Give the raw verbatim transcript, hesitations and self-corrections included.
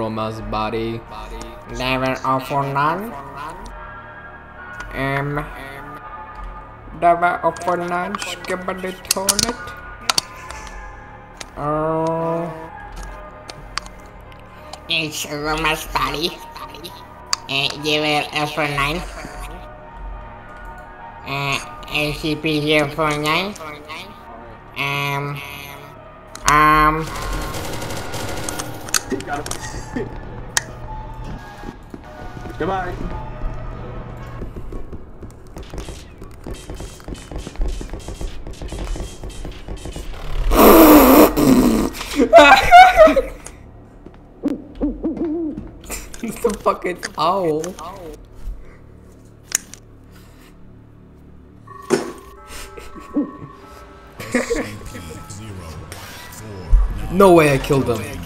Roma's body. Never offer none. Um, never offer none. Skip the toilet. Oh, it's Roma's body. Uh, you will offer nine. Uh, A C P zero four nine. Um, um. Goodbye. It's the fucking owl. No way I killed him.